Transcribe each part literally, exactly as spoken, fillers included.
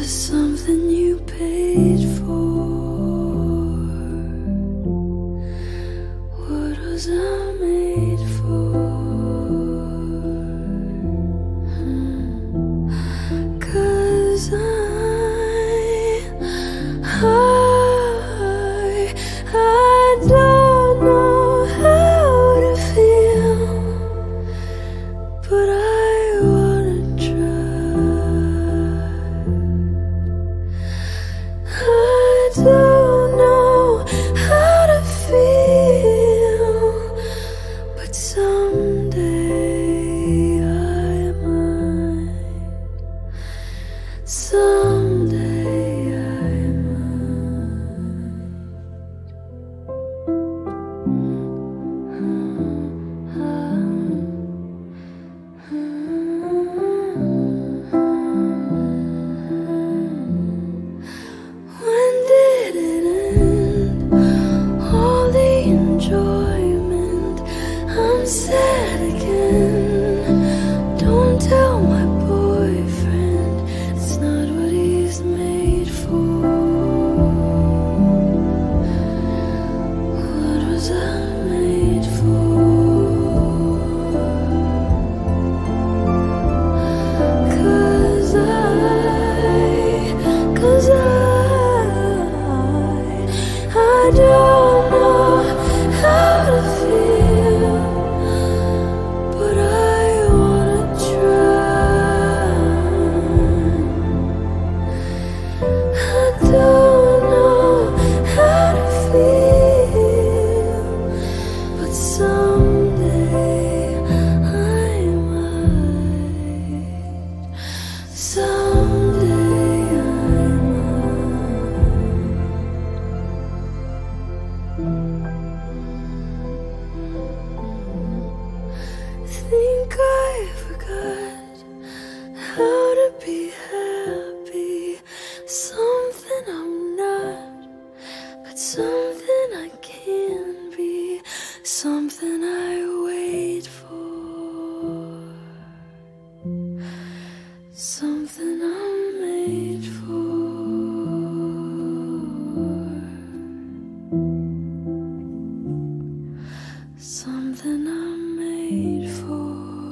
something you paid for. What was I made for? 'Cause I, I, I don't know how to feel, but I wanna try. I don't know how to feel, but someday I might. Someday I When did it end? All the enjoyment. I'm sad again. Don't tell my boyfriend, it's not what he's made for. What was I made for? 'Cause I, 'cause I, I don't know how to feel, but I wanna try. I don't know how to feel, but someday I might. Someday I think I forgot how to be happy. Something I'm not, but something I can be. Something I wait for. Something I'm made for. Something I'm made for.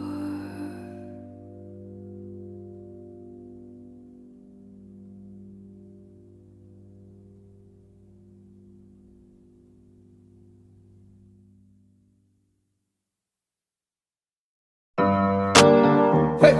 Hey.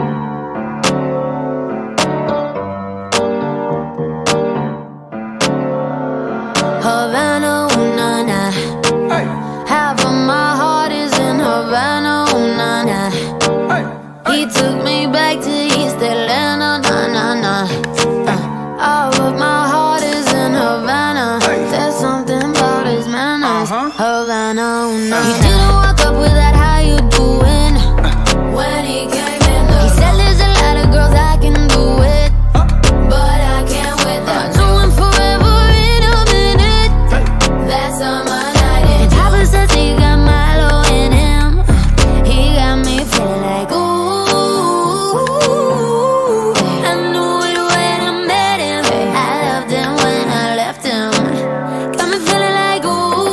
Havana, ooh, nah, nah. Hey. Half of my heart is in Havana, ooh, nah, nah. Hey. He took me back to East Atlanta, nah, nah, nah. Uh, all of my heart is in Havana. Hey. There's something about his manners. Uh-huh. Havana, ooh, nah. Uh-huh. He didn't walk up with that, how you doing? When he came in, he said there's a lot of girls I can do it, but I can't with them. Do him forever in a minute. That's on my night. And Papa says he got Milo in him. He got me feeling like ooh. I knew it when I met him. I loved him when I left him. Got me feeling like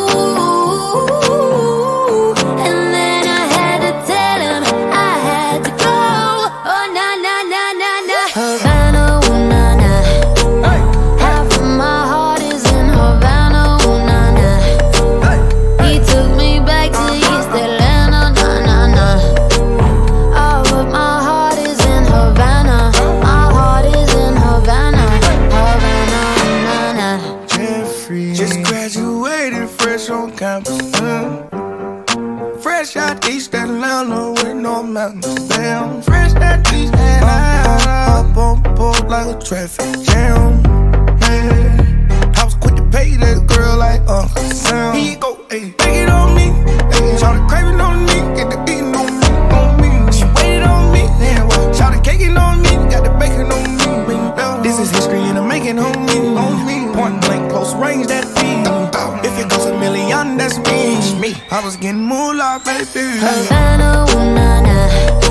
ooh. And then I had to tell him I had to go. Oh na na na na na. Havana, ooh na na. Hey. Half of my heart is in Havana, ooh na na. Hey. He took me back to East Atlanta, nah nah nah. All of my heart is in Havana. My heart is in Havana, Havana, nah nah. Jeffrey just graduated fresh on campus. Mm. Fresh out East Atlanta with no mountains. Damn, fresh out East Atlanta. Up on board like a traffic jam. Man, I was quick to pay that girl like Uncle Sam. Here you go, ayy, take it on me. Ayy, shout craving on me, get the beating on me, on me. She waited on me, then what? Shout caking on me, got the bacon on me. This is history and I'm making on me, on me. Point blank, close range, that beat. If it goes a million, that's me. I was getting moolah, baby. Havana, ooh na na.